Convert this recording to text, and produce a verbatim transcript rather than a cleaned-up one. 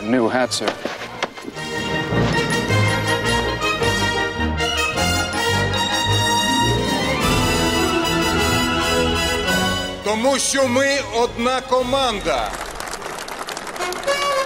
new hat, sir. Тому що ми одна команда.